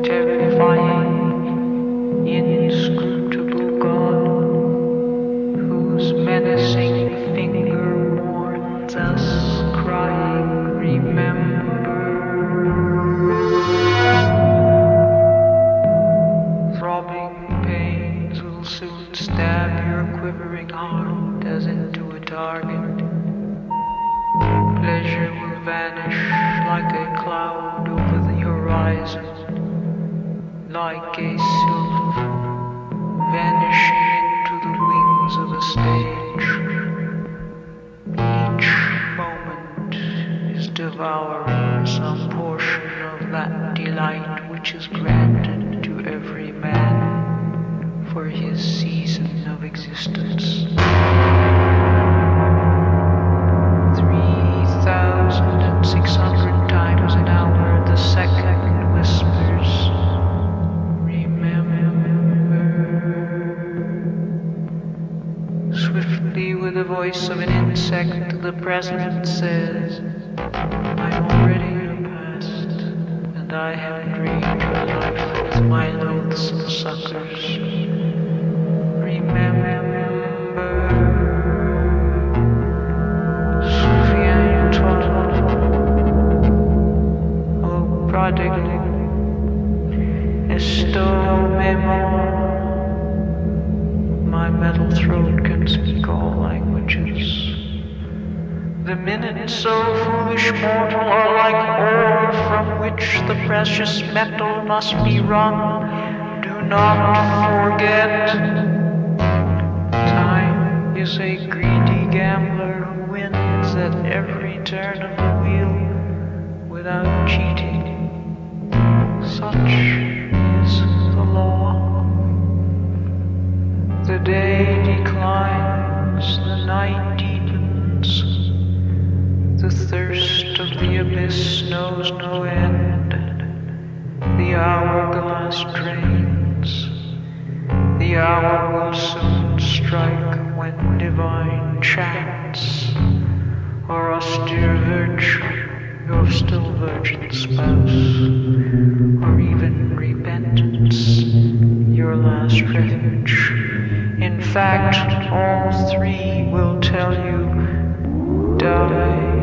terrifying, inscrutable God, whose menacing finger warns us, crying, remember. Throbbing pains will soon stab your quivering heart as into a target. Pleasure will vanish like a cloud over the horizon, like a sylph vanishing into the wings of a stage. Each moment is devouring some portion of that delight which is granted to every man for his season of existence. 3,600 times an hour the second whispers, remember. Swiftly with the voice of an insect the present says, I'm already your past, and I have drained your life with my loathsome suckers. Remember. Prodigal, esto memor. My metal throat can speak all languages. The minutes, so foolish mortal, are like ore from which the precious metal must be wrung. Do not forget. Time is a greedy gambler who wins at every turn of the wheel without cheating. Such is the law. The day declines, the night deepens. The thirst of the abyss knows no end. The hourglass drains. The hour will soon strike when divine chance or austere virtue, your still virgin spouse, or even repentance, your last refuge. In fact, all three will tell you, die.